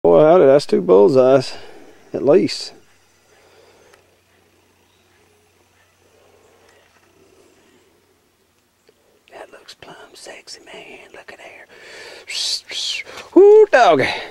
Boy, howdy, that's 2 bullseyes, at least. That looks plumb sexy, man. Look at there. Woo, doggy.